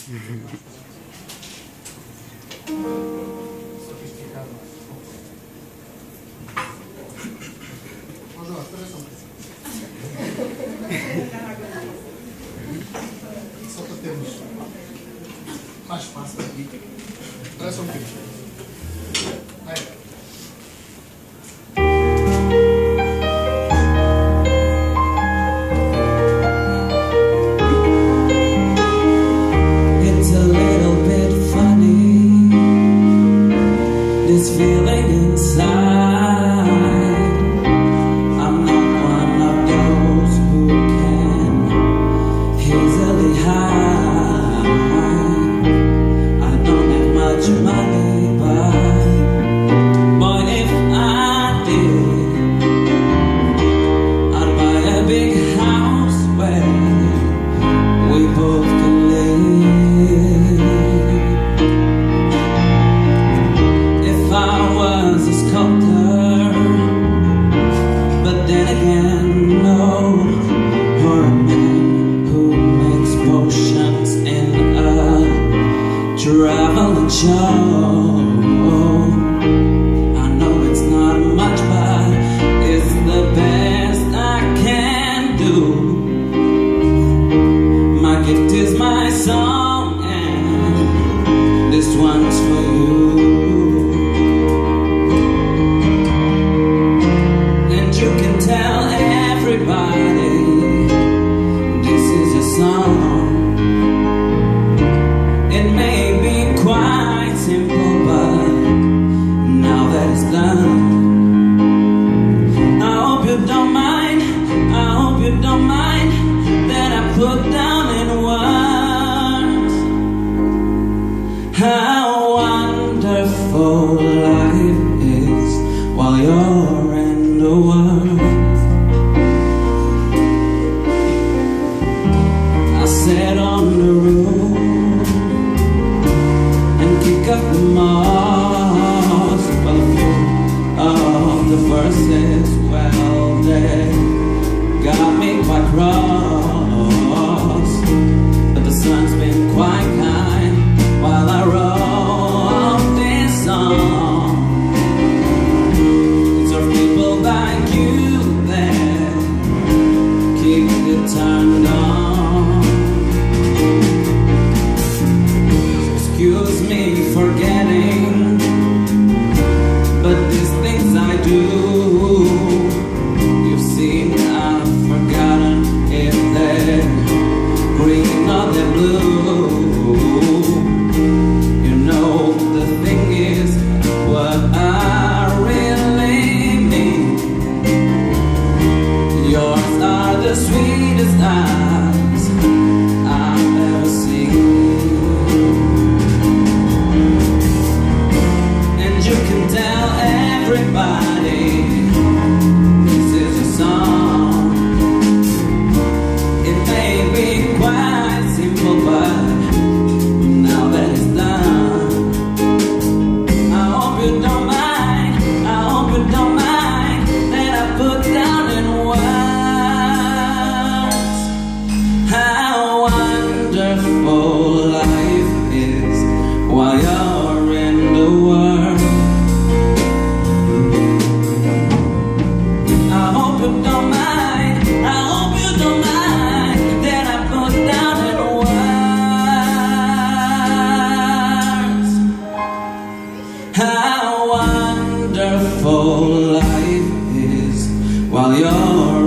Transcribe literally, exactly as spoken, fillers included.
Sofisticado. Oh, no, espera só um pouquinho. Só para termos mais espaço aqui. Espera só um pouquinho. Aí. This feeling inside, I'm not one of those who can easily hide. I don't have much money, but boy, if I did, I'd buy a big house where we both can live. I was a sculptor, but then again, no, or a man who makes potions in a traveling show. I know it's not much, but it's the best I can do. My gift is my song, and this one's for you. You can tell everybody this is a song. It may be quite simple, but now that it's done, I hope you don't mind, I hope you don't mind that I put down in words how wonderful life is while you're in the world. I sat on the roof and kick up the moss. Well, a few of the verses, well, they got me quite cross, but the sun's been quite kind while I wrote this song. Like you that keep it turned on. Excuse me for getting, but these things I do, you've seen I've forgotten if they're green or they're blue. You know the thing is what I the sweetest eyes I've ever seen, and you can tell everybody this is a song. It may be quite simple, but now that it's done, I hope you don't mind, I hope you don't mind that I put down in words life is while you're in the world. I hope you don't mind, I hope you don't mind that I put down in words how wonderful life is while you're